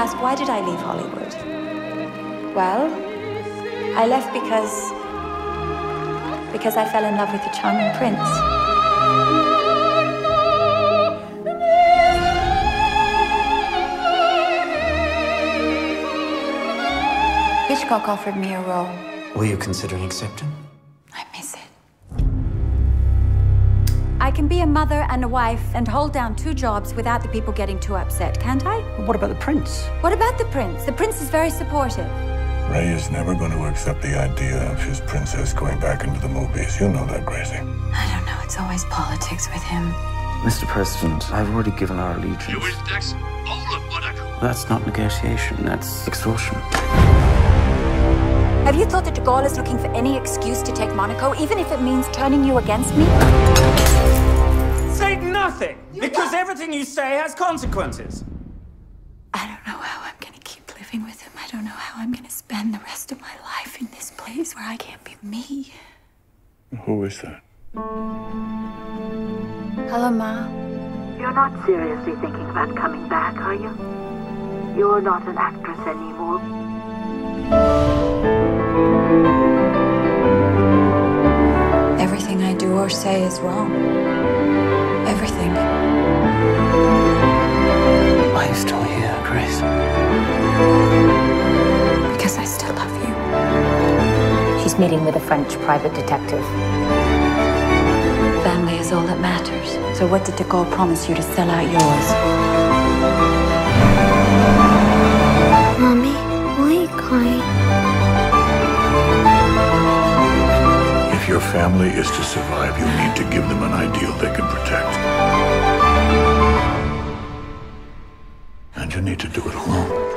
ask, why did I leave Hollywood? Well, I left because I fell in love with a charming prince. Hitchcock offered me a role. Were you considering accepting? I miss it. I can be a mother and a wife and hold down 2 jobs without the people getting too upset, can't I? What about the prince? What about the prince? The prince is very supportive. Ray is never going to accept the idea of his princess going back into the movies. You know that, Gracie. I don't know. It's always politics with him. Mr. President, I've already given our allegiance. You will tax all of Monaco. That's not negotiation, that's extortion. Have you thought that de Gaulle is looking for any excuse to take Monaco, even if it means turning you against me? Say nothing, because everything you say has consequences. I don't know how I'm gonna keep living with him. I don't know how I'm gonna spend the rest of my life in this place where I can't be me. Who is that? Hello, Ma. You're not seriously thinking about coming back, are you? You're not an actress anymore. Everything I do or say is wrong. Everything. Why are you still here, Grace? Because I still love you. She's meeting with a French private detective. Family is all that matters. So what did de Gaulle promise you to sell out yours? Mommy, why are you crying? If your family is to survive, you need to give them an ideal they can protect. And you need to do it alone.